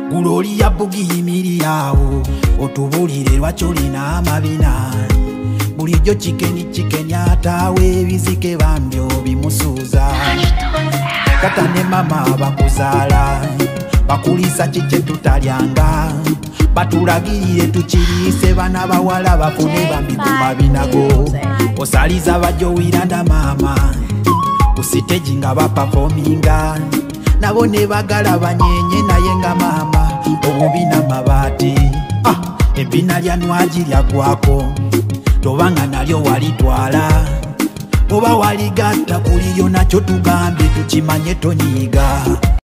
Guloli ya bugi yimiriawo otubulire lwaki olina amabina bulijjo chikeni atawe ebizike bambyo bimusuuza tata ne mama bakuzaala bakulisa kike tutalyanga batulagirire tukiriise bana bawala bafune bambi ku mabinago osaliza bajjo wiranda mama ku stage nga bapafominga nabo ne bagala banyenye naye nga mama obubina mabaati ebina lya nwaji lyagwako tobanga nalyo walitwala oba waligatta kuliyo nakyo tugambye tukimanye tonyiiga